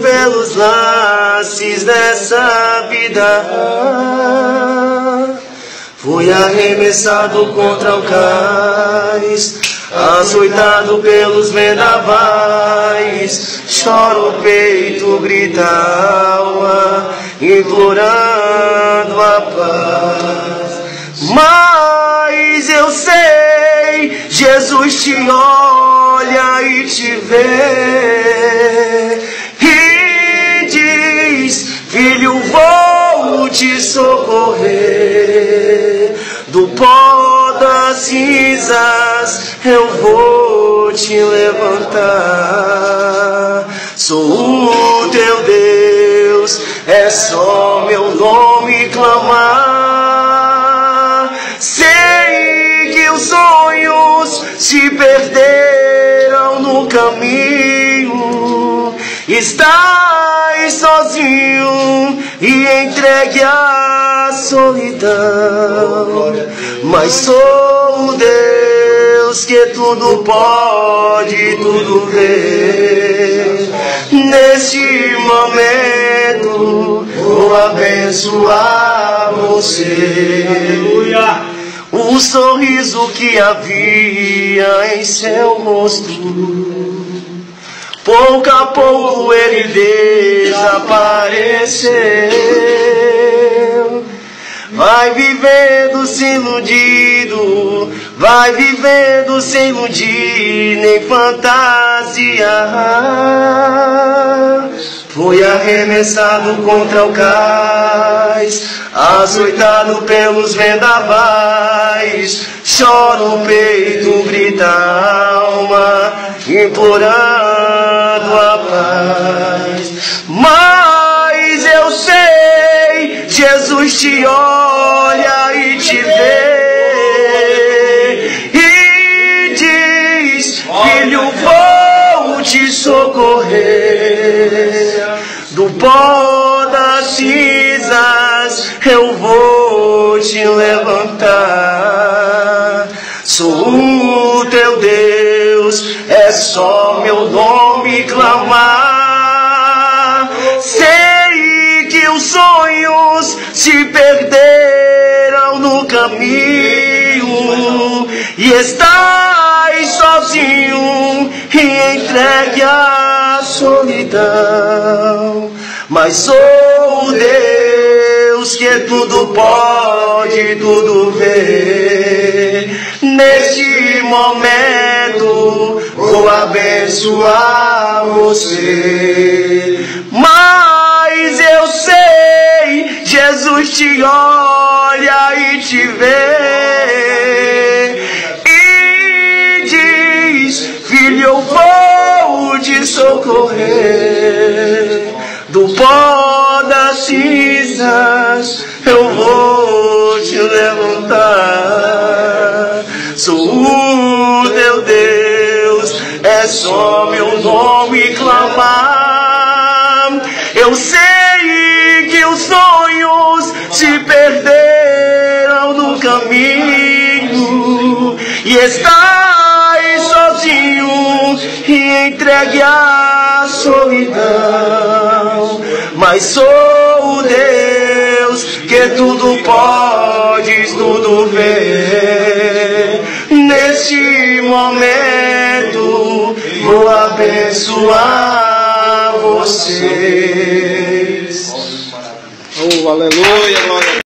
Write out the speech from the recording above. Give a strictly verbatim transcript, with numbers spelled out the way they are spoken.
pelos lances dessa vida. Fui arremessado contra o cais, açoitado pelos vendavais. Chora o peito, grita a alma, implorando a paz. Mas eu sei, Jesus te olha e te vê e diz: filho, vou te socorrer. Do pó das cinzas eu vou te levantar. Sou o teu Deus, é só meu nome clamar. Sei que os sonhos se perderam no caminho. Estás sozinho e entregue à solidão. Mas sou o Deus que tudo pode, tudo vê. Neste momento vou abençoar você. O sorriso que havia em seu rosto, pouco a pouco ele desapareceu. Vai vivendo sem iludido, vai vivendo sem iludir nem fantasiar. Fui arremessado contra o cais, açoitado pelos vendavais. Chora o peito, grita a alma, implorando a paz. Mas eu sei, Jesus te olha e te vê e diz: filho, vou te socorrer. Do pó das cinzas eu vou te levantar. Sou o teu Deus, é só meu nome clamar. Sei que os sonhos se perderam no caminho e estás sozinho e entregue à solidão. Mas sou o Deus que tudo pode, tudo vê. Neste momento vou abençoar você. Mas eu sei, Jesus te olha e te vê e diz: filho, eu vou te socorrer. Do pó das cinzas eu vou te levantar. Sou o teu Deus, é só meu nome clamar. Eu sei que os sonhos se perderam no caminho e estás sozinho e entregue à solidão. Mas sou o Deus que tudo pode, tudo vê. Neste momento vou abençoar vocês. Oh, aleluia, glória.